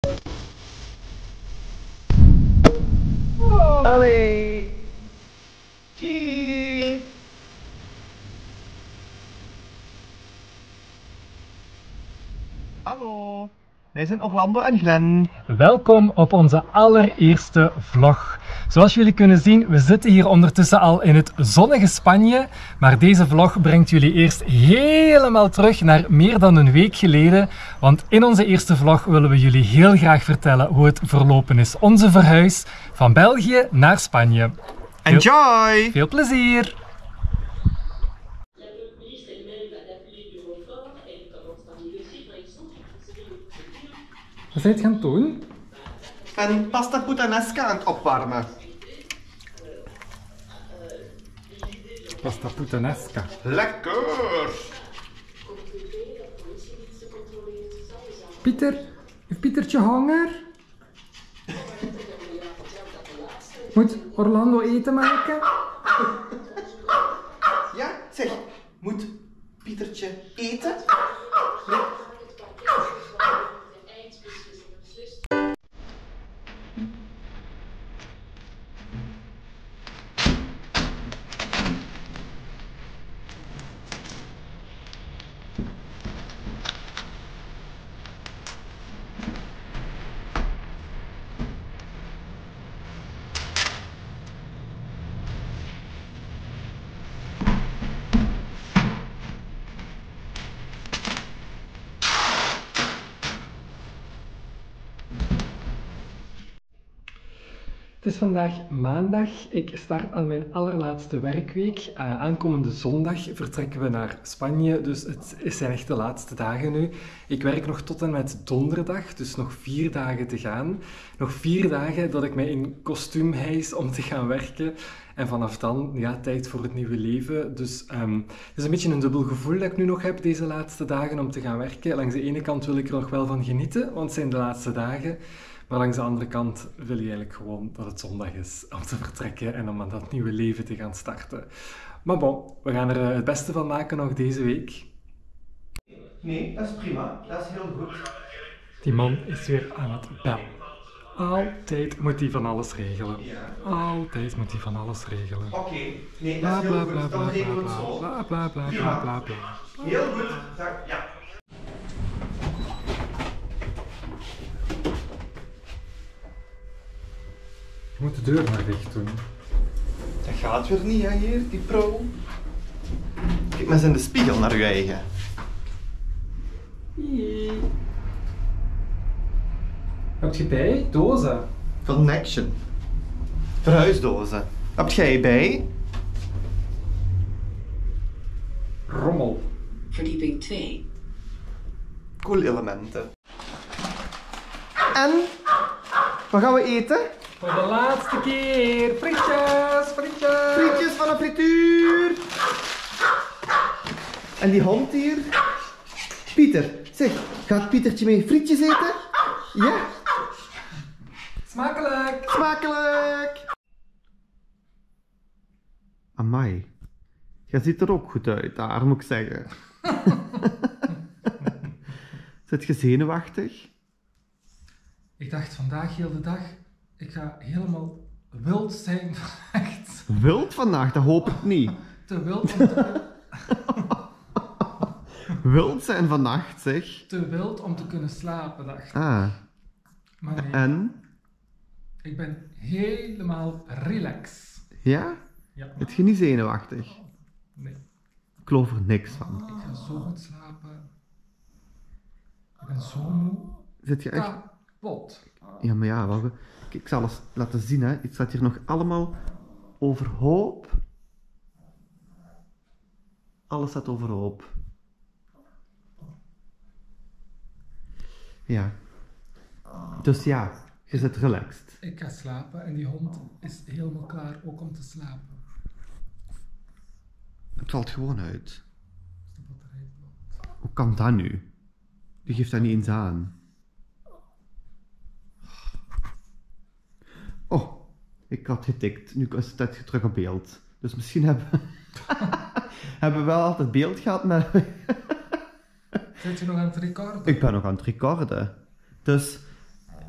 Allee. Tjie. Hallo. Wij zijn Orlando en Glenn. Welkom op onze allereerste vlog. Zoals jullie kunnen zien, we zitten hier ondertussen al in het zonnige Spanje. Maar deze vlog brengt jullie eerst helemaal terug naar meer dan een week geleden. Want in onze eerste vlog willen we jullie heel graag vertellen hoe het verlopen is. Onze verhuis van België naar Spanje. Enjoy! Veel plezier! Wat zijn je gaan doen? En pasta puttanesca aan het opwarmen. Pasta puttanesca. Lekker! Pieter, heeft Pietertje honger? Moet Orlando eten maken? Ja, zeg, moet Pietertje eten? Het is vandaag maandag. Ik start aan mijn allerlaatste werkweek. Aankomende zondag vertrekken we naar Spanje, dus het zijn echt de laatste dagen nu. Ik werk nog tot en met donderdag, dus nog 4 dagen te gaan. Nog 4 dagen dat ik mij in kostuum hijs om te gaan werken. En vanaf dan, ja, tijd voor het nieuwe leven. Dus het is een beetje een dubbel gevoel dat ik nu nog heb deze laatste dagen om te gaan werken. Langs de ene kant wil ik er nog wel van genieten, want het zijn de laatste dagen. Maar langs de andere kant wil je eigenlijk gewoon dat het zondag is om te vertrekken en om aan dat nieuwe leven te gaan starten. Maar bon, we gaan er het beste van maken nog deze week. Nee, dat is prima. Dat is heel goed. Die man is weer aan het bellen. Altijd moet hij van alles regelen. Ja. Altijd moet hij van alles regelen. Oké. Nee, dat Bla is bla heel bla goed. bla Dan regelen we bla het zo. bla bla bla bla bla bla. Heel goed. Ja. Je moet de deur maar dicht doen. Dat gaat weer niet, hè, hier, die pro. Kijk maar eens in de spiegel naar uw eigen. Heb je bij? Dozen? Van Action. Verhuisdozen. Heb jij bij? Rommel. Verdieping 2. Koelelementen. En? Wat gaan we eten? Voor de laatste keer. Frietjes, frietjes. Frietjes van een frituur. En die hond hier? Pieter, zeg, gaat Pietertje mee frietjes eten? Ja? Smakelijk. Smakelijk! Amai, jij ziet er ook goed uit, daar moet ik zeggen. Zit je zenuwachtig? Ik dacht vandaag heel de dag, ik ga helemaal wild zijn vannacht. Wild vandaag, dat hoop ik niet. Te wild om te, Wild zijn vannacht, zeg. te wild om te kunnen slapen, dacht ik. Ah, Maar nee, en? ik ben helemaal relax. Ja? Ja. Heb je niet zenuwachtig? Nee, Ik geloof er niks van. ik ga zo goed slapen. Ik ben zo moe. Zit je echt... Kapot. Ja, maar ja, wacht. Ik zal eens laten zien, hè. Het staat hier nog allemaal overhoop. Alles staat overhoop. Ja. Dus ja, je zit relaxed. Ik ga slapen en die hond is helemaal klaar ook om te slapen. Het valt gewoon uit. Is de batterij plat? Hoe kan dat nu? Die geeft dat niet eens aan. Oh, ik had getikt. Nu is het terug op beeld. Dus misschien hebben we wel altijd beeld gehad, maar... Zit je nog aan het recorden? Ik ben nog aan het recorden. Dus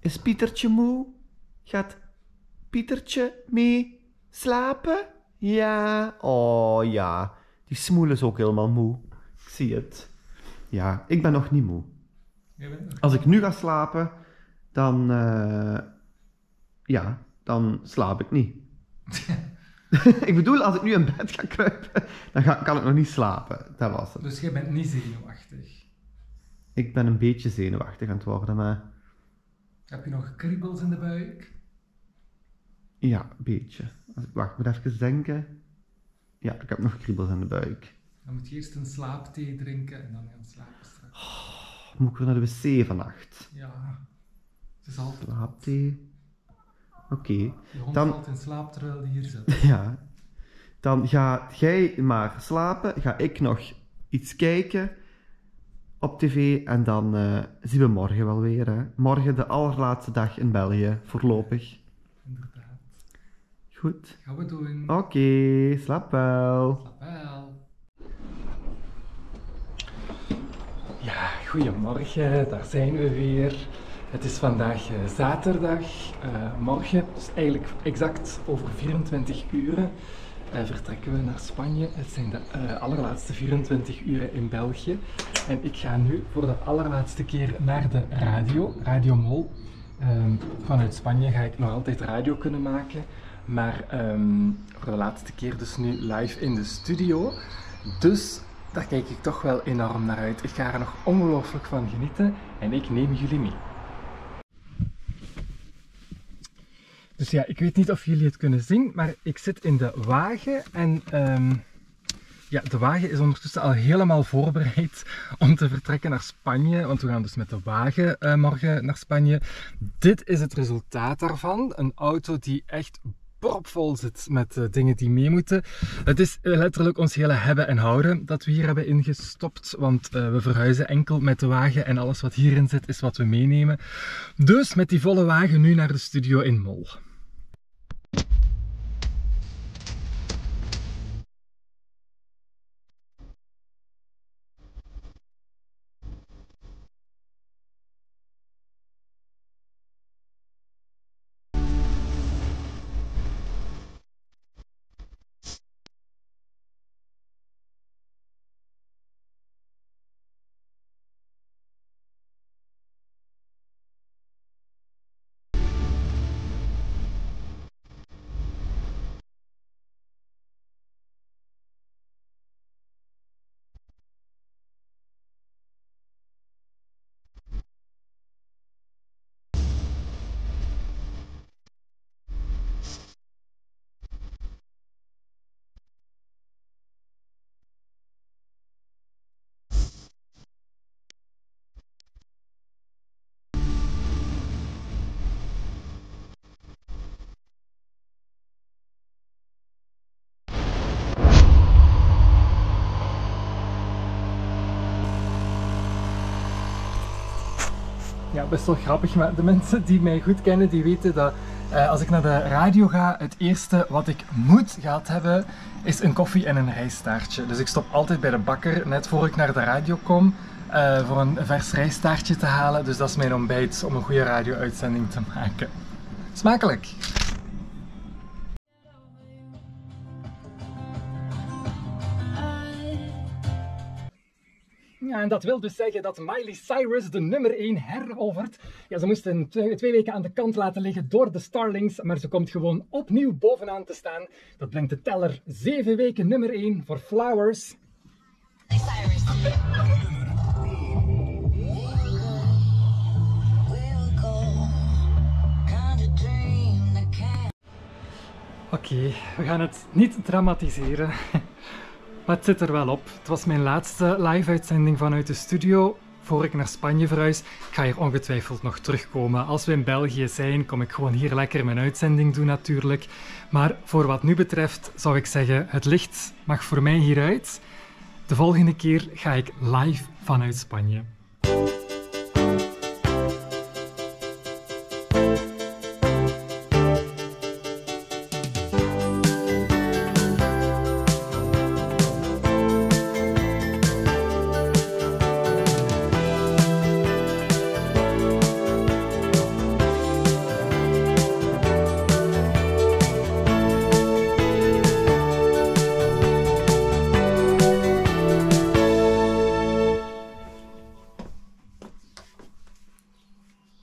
Is Pietertje moe? Gaat Pietertje mee slapen? Ja. Oh ja. Die smoel is ook helemaal moe. Ik zie het. Ja, ik ben nog niet moe. Als ik nu ga slapen, dan... dan slaap ik niet. Ik bedoel, als ik nu in bed ga kruipen, dan kan ik nog niet slapen. Dat was het. Dus jij bent niet zenuwachtig? Ik ben een beetje zenuwachtig aan het worden, maar... Heb je nog kriebels in de buik? Ja, een beetje. Wacht, ik moet even denken. Ja, ik heb nog kriebels in de buik. Dan moet je eerst een slaapthee drinken en dan gaan slapen straks. Oh, moet ik weer naar de wc vannacht? Ja, het is altijd... Slaapthee. Oké. Je hond valt in slaap terwijl die hier zit. Ja. Dan ga jij maar slapen, ga ik nog iets kijken op tv en dan zien we morgen wel weer. Hè. Morgen de allerlaatste dag in België, voorlopig. Inderdaad. Goed. Gaan we doen. Oké, slaap wel. Slaap wel. Ja, goedemorgen, daar zijn we weer. Het is vandaag zaterdag, morgen, dus eigenlijk exact over 24 uren vertrekken we naar Spanje. Het zijn de allerlaatste 24 uren in België. En ik ga nu voor de allerlaatste keer naar de radio, Radio Mol. Vanuit Spanje ga ik nog altijd radio kunnen maken, maar voor de laatste keer dus nu live in de studio. Dus daar kijk ik toch wel enorm naar uit. Ik ga er nog ongelooflijk van genieten en ik neem jullie mee. Dus ja, ik weet niet of jullie het kunnen zien, maar ik zit in de wagen en ja, de wagen is ondertussen al helemaal voorbereid om te vertrekken naar Spanje, want we gaan dus met de wagen morgen naar Spanje. Dit is het resultaat daarvan, een auto die echt propvol zit met dingen die mee moeten. Het is letterlijk ons hele hebben en houden dat we hier hebben ingestopt, want we verhuizen enkel met de wagen en alles wat hierin zit is wat we meenemen. Dus met die volle wagen nu naar de studio in Mol. Ja, best wel grappig, maar de mensen die mij goed kennen, die weten dat als ik naar de radio ga, het eerste wat ik moet gehad hebben, is een koffie en een rijstaartje. Dus ik stop altijd bij de bakker, net voor ik naar de radio kom, voor een vers rijstaartje te halen. Dus dat is mijn ontbijt om een goede radio-uitzending te maken. Smakelijk! Ja, en dat wil dus zeggen dat Miley Cyrus de nummer 1 herovert. Ja, ze moesten 2 weken aan de kant laten liggen door de Starlings, maar ze komt gewoon opnieuw bovenaan te staan. Dat brengt de teller 7 weken nummer 1 voor Flowers. Oké, we gaan het niet dramatiseren. Maar het zit er wel op. Het was mijn laatste live-uitzending vanuit de studio voor ik naar Spanje verhuis. Ik ga hier ongetwijfeld nog terugkomen. Als we in België zijn, kom ik gewoon hier lekker mijn uitzending doen natuurlijk. Maar voor wat nu betreft zou ik zeggen, het licht mag voor mij hieruit. De volgende keer ga ik live vanuit Spanje.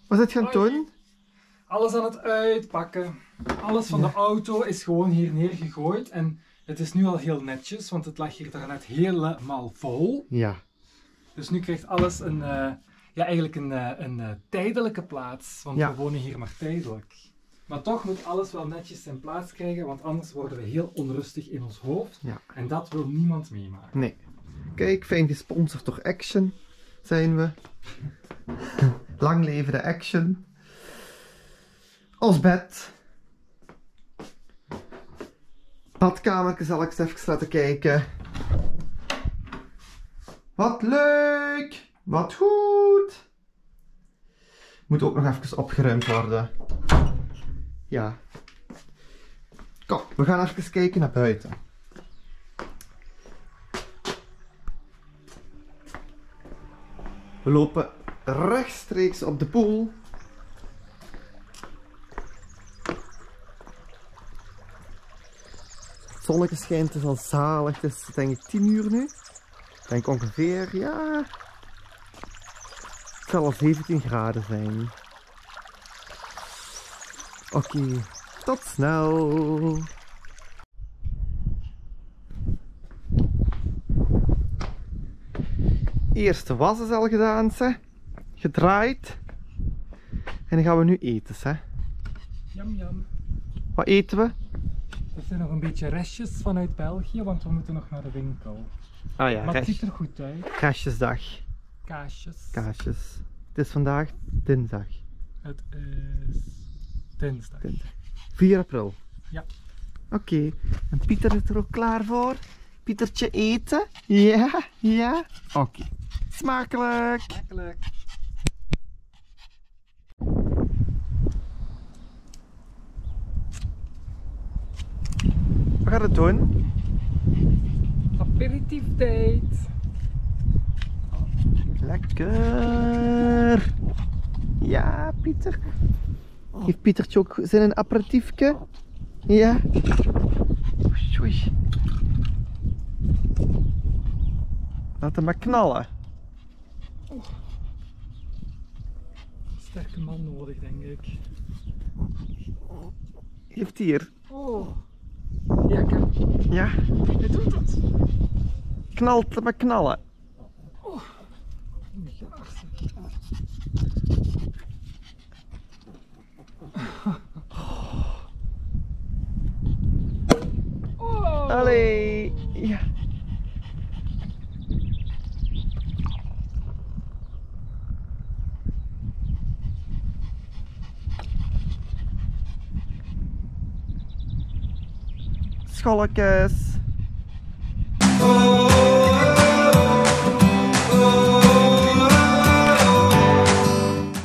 Wat zit je aan het doen? Alles aan het uitpakken. Alles van de auto is gewoon hier neergegooid. En het is nu al heel netjes, want het lag hier daarnet helemaal vol. Ja. Dus nu krijgt alles eigenlijk een tijdelijke plaats. Want we wonen hier maar tijdelijk. Maar toch moet alles wel netjes zijn plaats krijgen, want anders worden we heel onrustig in ons hoofd. Ja. En dat wil niemand meemaken. Nee. Kijk, fijn gesponsord door Action zijn we. Lang leven de Action. Ons bed. Badkamertje zal ik eens even laten kijken. Wat leuk! Wat goed! Moet ook nog even opgeruimd worden. Ja. Kom, we gaan even kijken naar buiten. We lopen rechtstreeks op de pool. Het zonnetje schijnt, het is al zalig. Het is denk ik 10 uur nu. Ik denk ongeveer, ja. Het zal al 17 graden zijn. Oké, tot snel. Eerste was is al gedaan, hè. Gedraaid. En dan gaan we nu eten, hè. Jam jam. Wat eten we? Er zijn nog een beetje restjes vanuit België, want we moeten nog naar de winkel. Ah ja, Maar het ziet er goed uit. Restjesdag. Kaasjes. Kaasjes. Het is vandaag dinsdag. Het is dinsdag. 4 april. Ja. Oké. En Pieter is er ook klaar voor. Pietertje eten? Ja, ja. Oké. Smakelijk. Smakelijk. Wat gaat het doen? Aperitief date. Lekker. Ja, Pieter. Heeft Pietertje ook zin in een aperitiefje? Ja. Oei, oei. Laat hem maar knallen. Sterke man nodig, denk ik. Heeft hier. Oh. Ja, kan. Ja. Hij doet het. Knalt hem maar knallen. Oh. Ja, oh. Allee. Ja. Scholletjes.